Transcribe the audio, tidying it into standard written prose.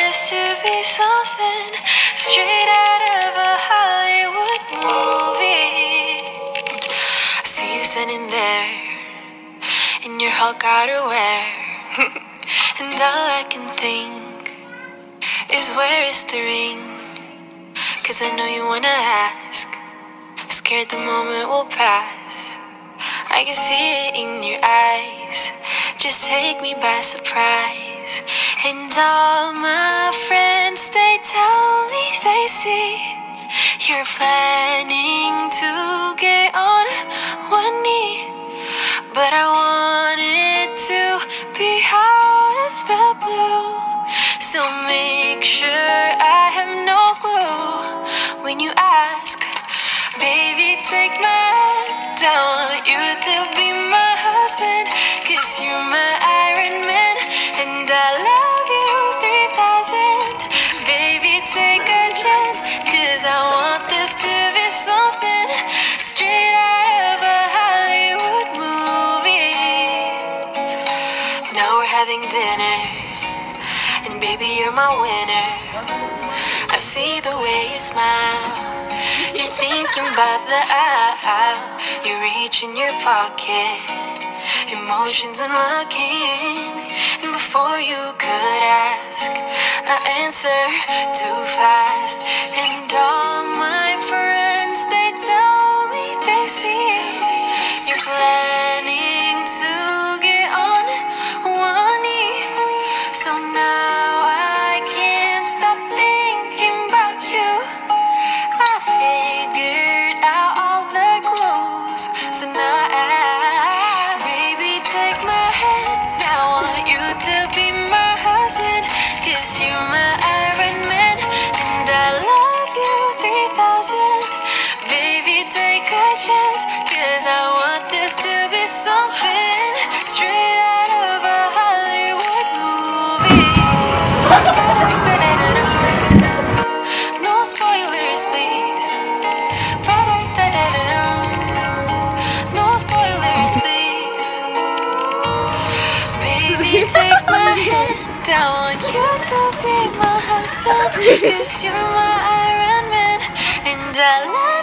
this to be something straight out of a Hollywood movie. I see you standing there in your Hulk outerwear, and all I can think is where is the ring? 'Cause I know you wanna ask, scared the moment will pass. I can see it in your eyes, just take me by surprise. And all my friends, they tell me they see you're planning to get on one knee. But I want it to be out of the blue, so make sure I have no clue when you ask. Baby, take my hand, I want you to be my husband, 'cause you're my Iron Man, and I love you 3000. Baby, take a chance, 'cause I want this to be something straight out of a Hollywood movie. Now we're having dinner, and baby, you're my winner. I see the way you smile, you're thinking about the aisle. You reach in your pocket, emotions unlocking, and before you could ask, I answer too fast. And all my friends, they tell me they see you're planning to get on one knee. So now I can't stop thinking about you. I figured out all the clues, so now baby, take my hand, I want you to be my husband, 'cause you're my Iron Man, and I love you 3000. Baby, take a chance, 'cause I want this to be something straight out of a Hollywood movie. No spoilers, please. No spoilers, please. Baby, take my hand, I want you to be my husband, 'cause you're my Iron Man, and I love